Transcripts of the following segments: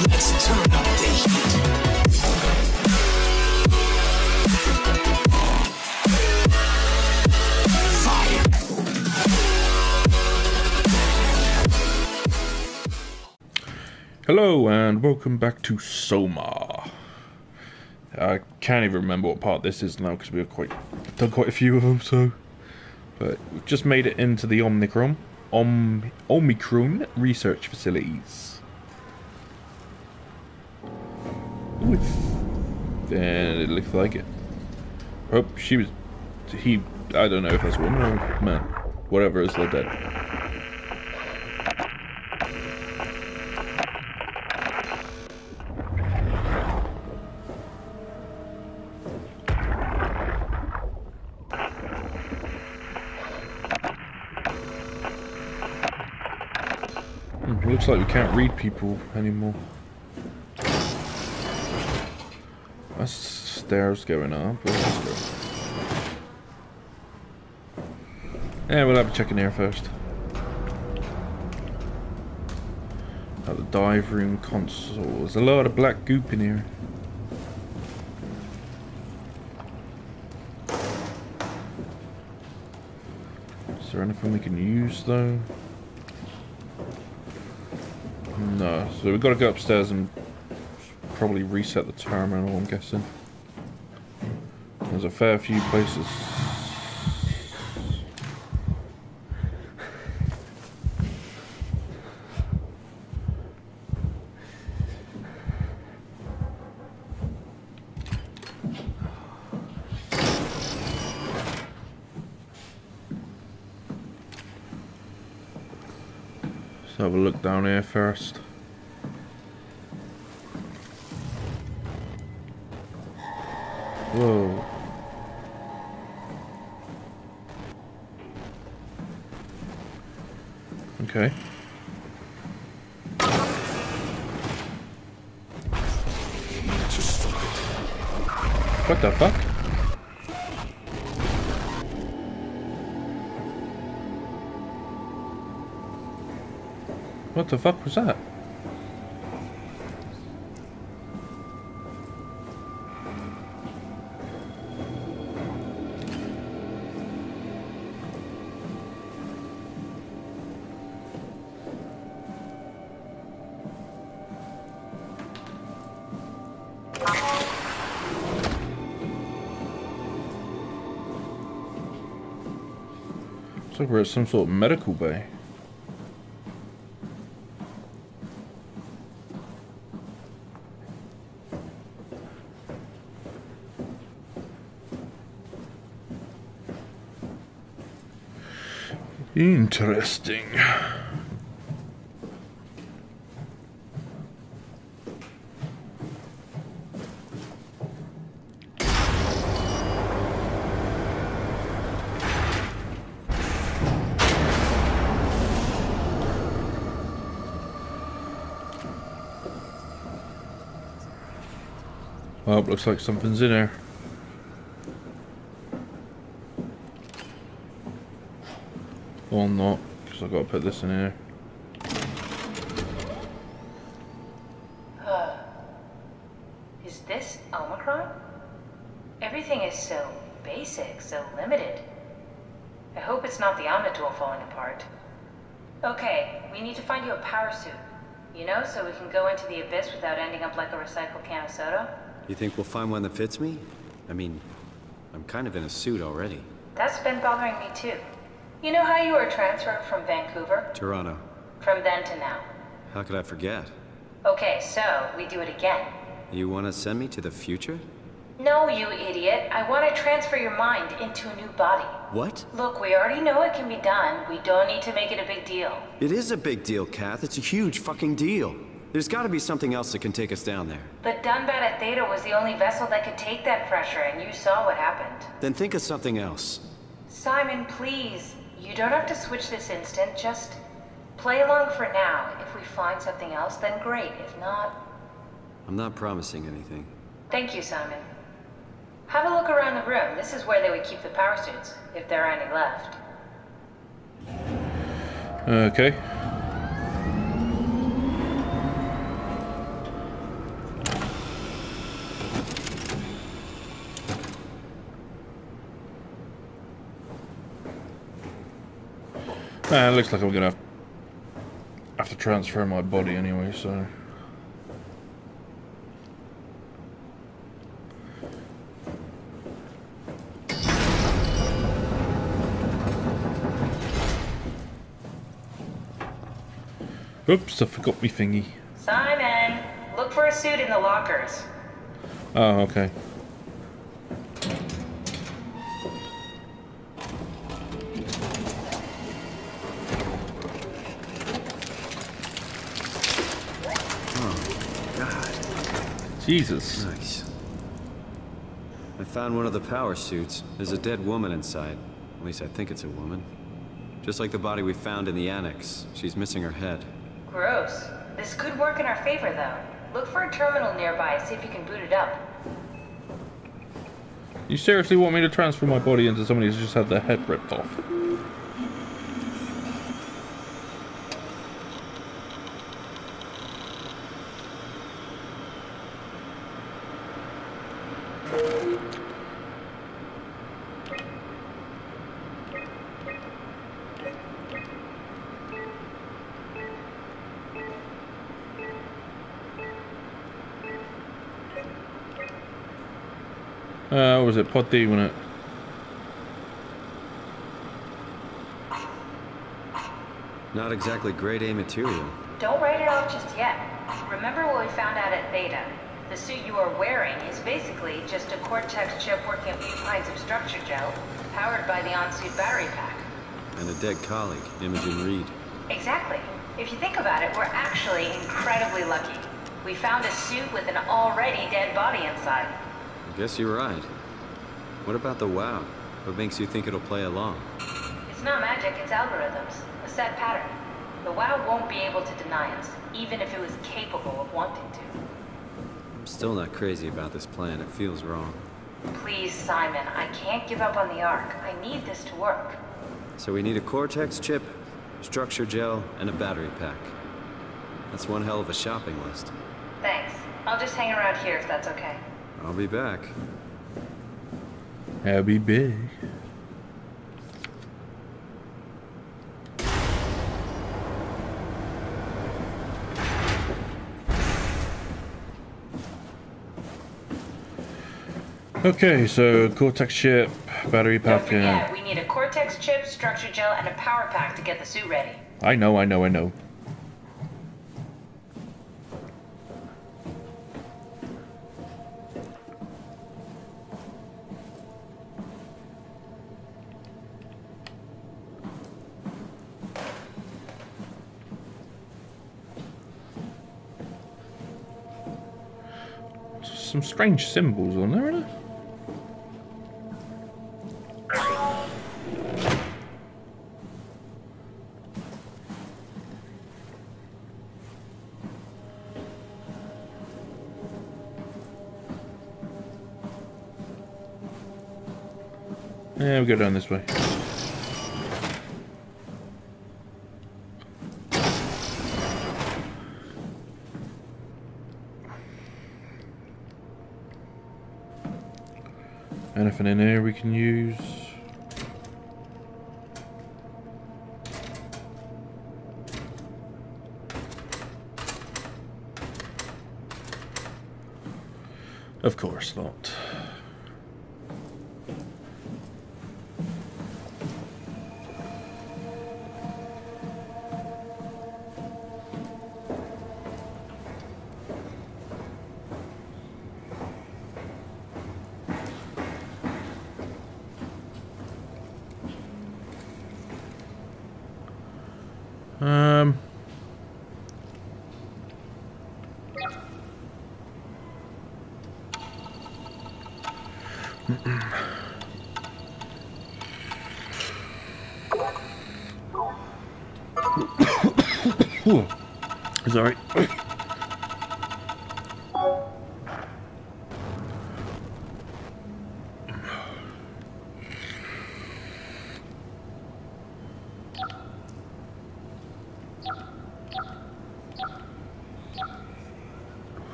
Let's turn up the heat. Fire. Hello and welcome back to Soma. I can't even remember what part this is now because we've done quite a few of them. But we've just made it into the Omicron research facilities. Ooh, and it looks like it. Oh, I don't know if that's woman or man. Whatever is, they're dead. It looks like we can't read people anymore. That's stairs going up. Yeah, we'll have a check in here first. At the dive room console. There's a lot of black goop in here. Is there anything we can use though? No, so we've got to go upstairs and probably reset the terminal, I'm guessing. There's a fair few places. Let's have a look down here first. Whoa. Okay. What the fuck? What the fuck was that? Looks like we're at some sort of medical bay. Interesting. Well, looks like something's in there. Or not, because I've got to put this in here. Is this Omicron? Everything is so basic, so limited. I hope it's not the Omnitool falling apart. Okay, we need to find you a power suit. You know, so we can go into the abyss without ending up like a recycled can of soda. You think we'll find one that fits me? I mean, I'm kind of in a suit already. That's been bothering me too. You know how you were transferred from Vancouver? Toronto. From then to now. How could I forget? Okay, so we do it again. You want to send me to the future? No, you idiot. I want to transfer your mind into a new body. What? Look, we already know it can be done. We don't need to make it a big deal. It is a big deal, Kath. It's a huge fucking deal. There's got to be something else that can take us down there. The Dunbat at Theta was the only vessel that could take that pressure, and you saw what happened. Then think of something else. Simon, please. You don't have to switch this instant. Just play along for now. If we find something else, then great. If not... I'm not promising anything. Thank you, Simon. Have a look around the room. This is where they would keep the power suits, if there are any left. Okay. It looks like I'm gonna have to transfer my body anyway, so. Oops, I forgot me thingy. Simon, look for a suit in the lockers. Oh, okay. Oh, God. Jesus. Nice. I found one of the power suits. There's a dead woman inside. At least I think it's a woman. Just like the body we found in the annex. She's missing her head. Gross. This could work in our favor, though. Look for a terminal nearby, see if you can boot it up. You seriously want me to transfer my body into somebody who's just had their head ripped off? What was it? Pod D, wasn't it? Not exactly grade A material. Don't write it off just yet. Remember what we found out at Theta? The suit you are wearing is basically just a Cortex chip working a few pints of structure gel, powered by the on-suit battery pack. And a dead colleague, Imogen Reed. Exactly. If you think about it, we're actually incredibly lucky. We found a suit with an already dead body inside. I guess you're right. What about the WoW? What makes you think it'll play along? It's not magic, it's algorithms. A set pattern. The WoW won't be able to deny us, even if it was capable of wanting to. I'm still not crazy about this plan. It feels wrong. Please, Simon, I can't give up on the Ark. I need this to work. So we need a Cortex chip, structure gel, and a battery pack. That's one hell of a shopping list. Thanks. I'll just hang around here if that's okay. I'll be back. I'll be big. Okay, so Cortex chip, battery Don't pack. forget, we need a Cortex chip, structure gel, and a power pack to get the suit ready. I know. Some strange symbols on there, isn't there? Yeah, we'll go down this way. Anything in here we can use? Of course not. Sorry.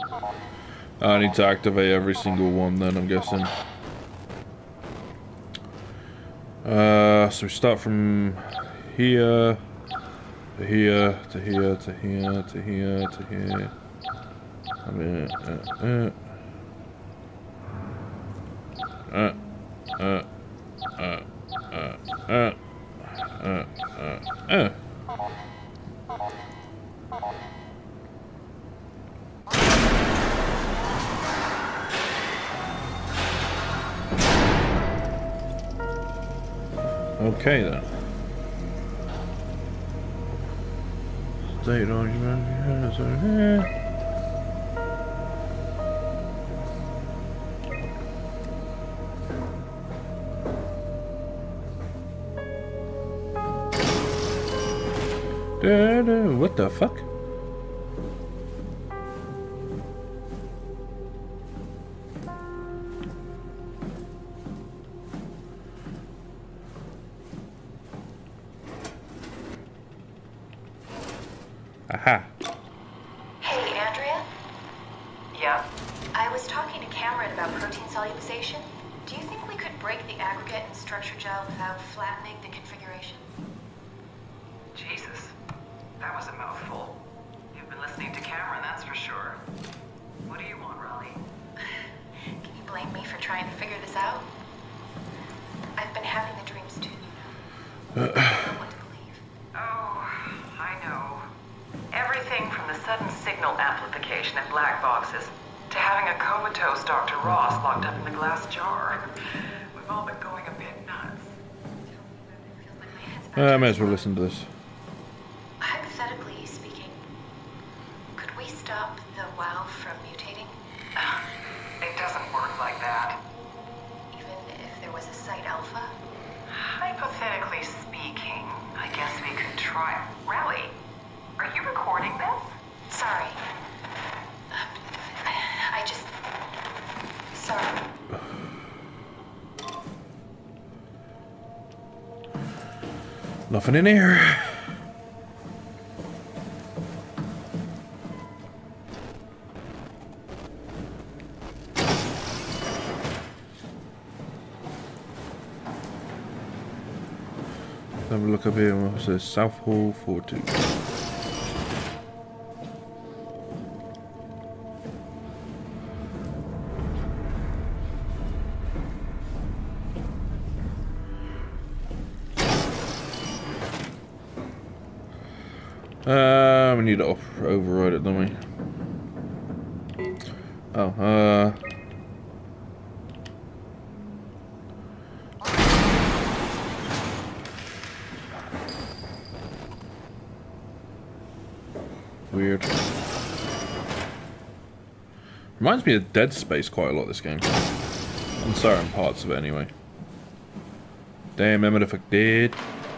I need to activate every single one then, I'm guessing. So we start from here, to here, to here, to here, to here, to here. Okay then. State on here. What the fuck? Aha. Hey, Andrea? Yeah? I was talking to Cameron about protein solubilization. Do you think we could break the aggregate and structure gel without flattening the configuration? Jesus. That was a mouthful. You've been listening to Cameron, that's for sure. What do you want, Raleigh? Can you blame me for trying to figure this out? I've been having the dreams too, you know. I don't know what to believe. Oh, I know. Everything from the sudden signal amplification in black boxes to having a comatose Dr. Ross locked up in the glass jar. We've all been going a bit nuts. Feels like my head's about I may as well listen to this. Hypothetically speaking, could we stop the WoW from mutating? It doesn't work like that. Even if there was a Site Alpha? Hypothetically speaking, I guess we could try. Raleigh, are you recording this? Sorry. I just... Sorry. Nothing in here. Have a look up here. What says South Hall 42. We need to override it, don't we? Oh, weird. Reminds me of Dead Space quite a lot, this game. On certain parts of it, anyway. Damn, remember the fuck did.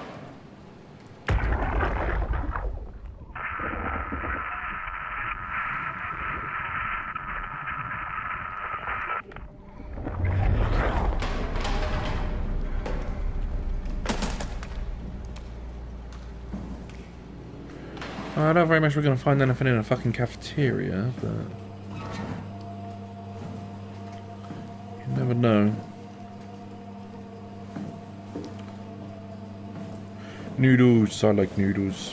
I don't very much we're going to find anything in a fucking cafeteria, but... you never know. Noodles, I like noodles.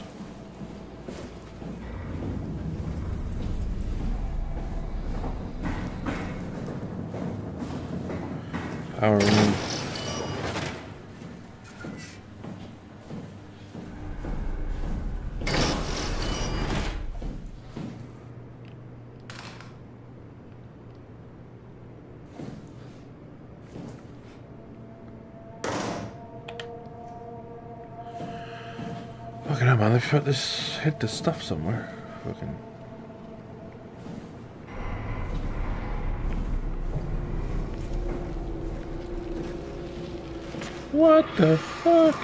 Power room. Fucking hell, man, they've hid this stuff somewhere. Fucking... what the fuck?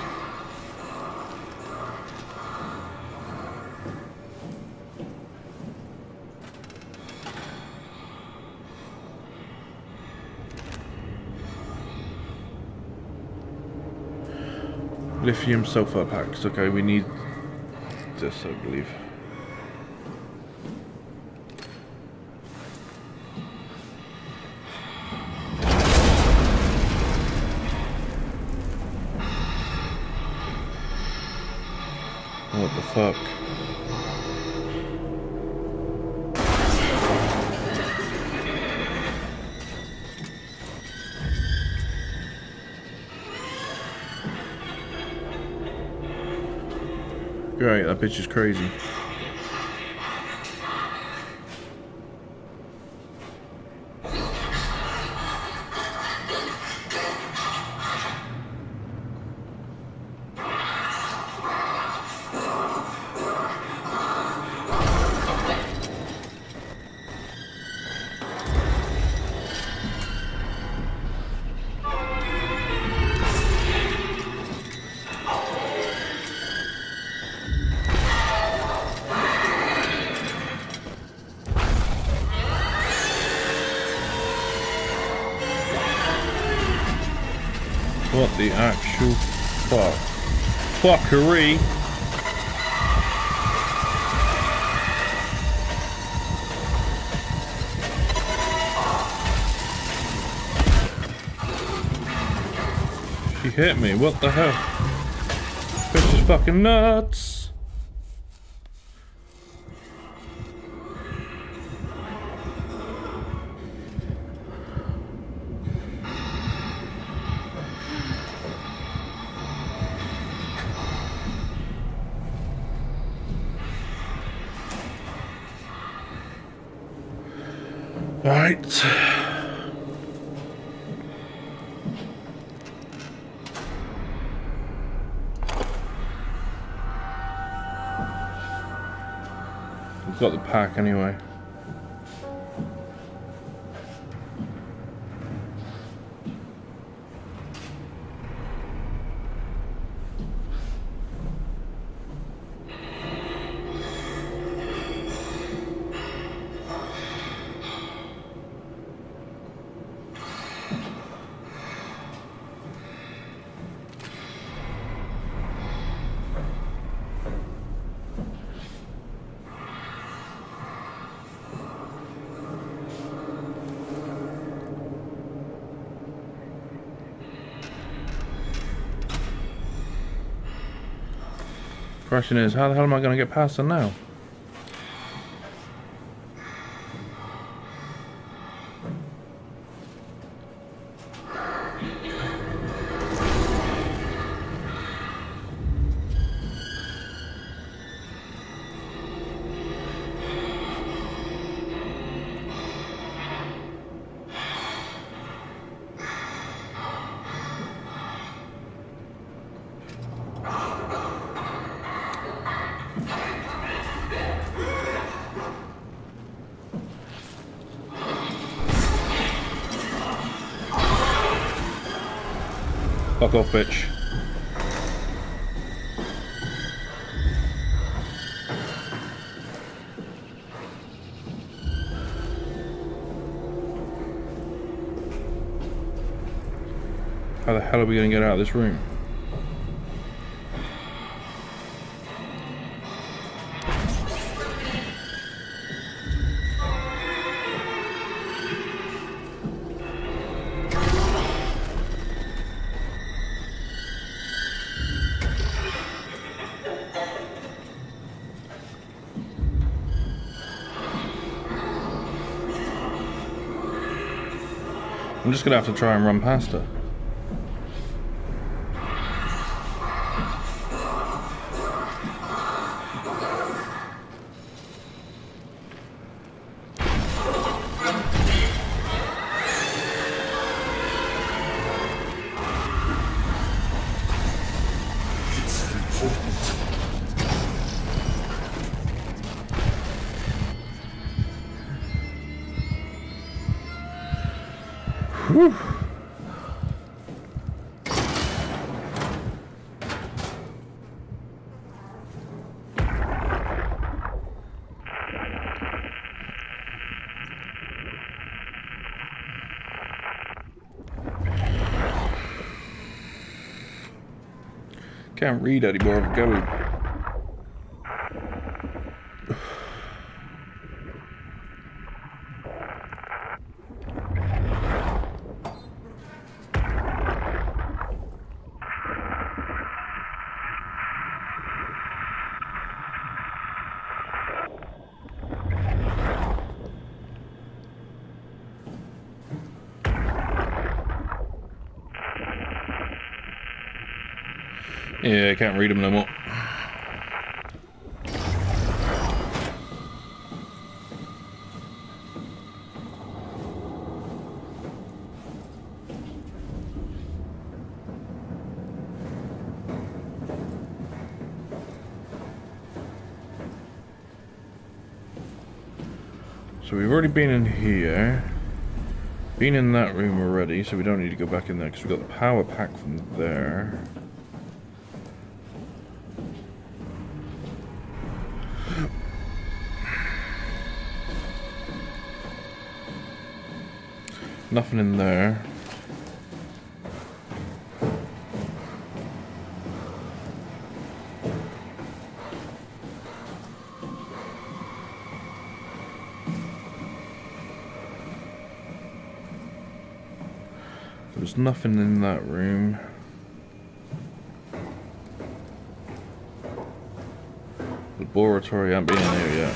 Lithium sulfur packs. Okay, we need this, I believe. fuck? Great, that bitch is crazy. What the actual fuck? Fuckery! She hit me, what the hell? Bitch is fucking nuts! Right. We've got the pack anyway. Question is, how the hell am I going to get past her now? Fuck off, bitch. How the hell are we going to get out of this room? I'm just gonna have to try and run past her. Whew. Can't read anymore, I'm going. Yeah, I can't read them no more. So we've already been in here. Been in that room already, so we don't need to go back in there because we've got the power pack from there. Nothing in there. There's nothing in that room. The laboratory hasn't been in here yet.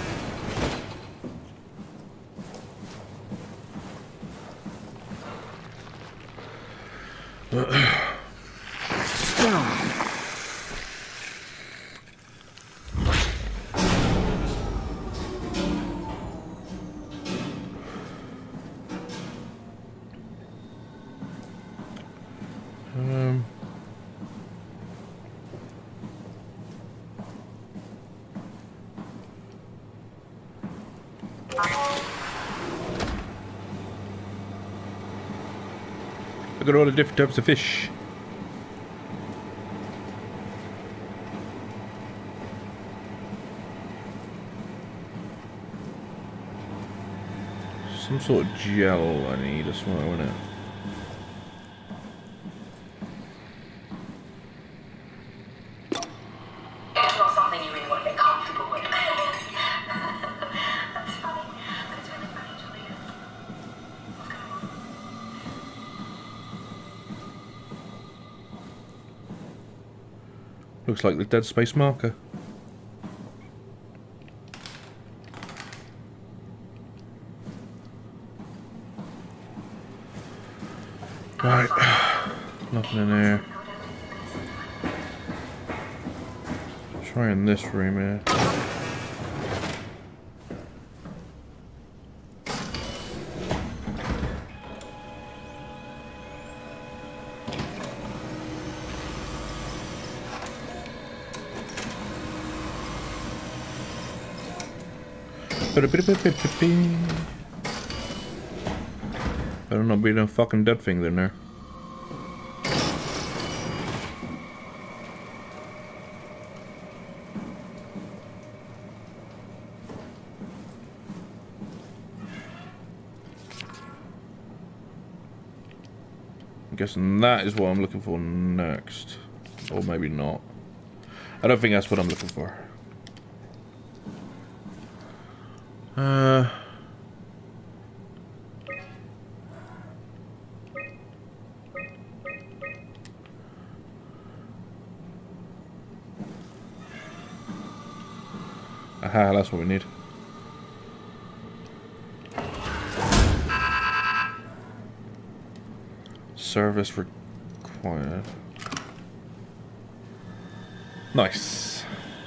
Look at all the different types of fish. Some sort of gel I need as well, isn't it? It's not something you really want to get comfortable with. That's funny, but it's really funny, Julia. What's going on? Looks like the Dead Space marker. Right, nothing in here. Try in this room here. Better not be no fucking dead thing in there. I'm guessing that is what I'm looking for next. Or maybe not. I don't think that's what I'm looking for. Aha, that's what we need. Service required. Nice.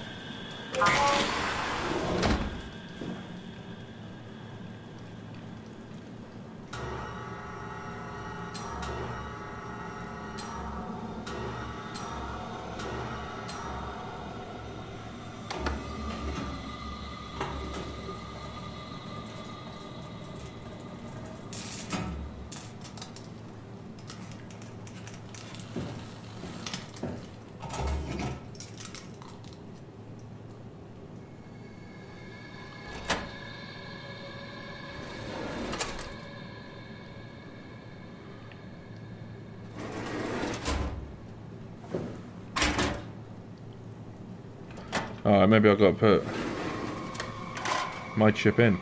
Alright, maybe I've got to put my chip in.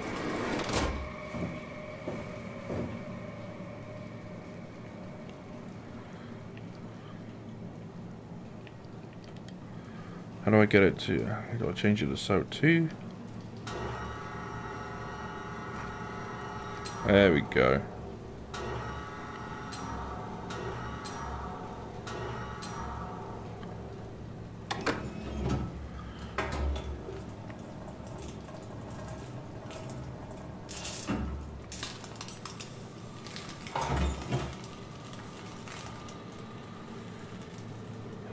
How do I get it to... I gotta change it to SOUT 2. There we go.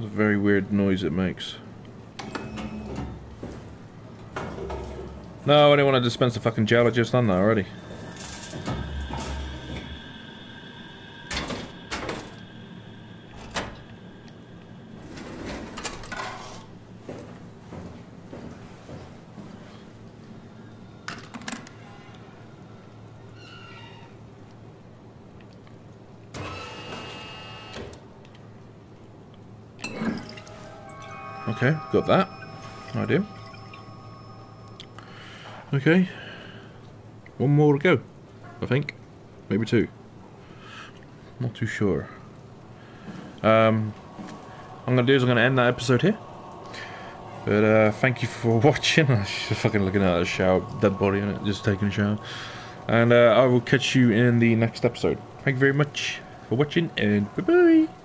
It's a very weird noise it makes. No, I didn't want to dispense the fucking gel. I just done that already. Okay, got that. I do. Okay. One more to go, I think. Maybe two. Not too sure. I'm gonna do is I'm gonna end that episode here. But thank you for watching. I'm just fucking looking at a shower, dead body in it, just taking a shower. And I will catch you in the next episode. Thank you very much for watching, and bye bye.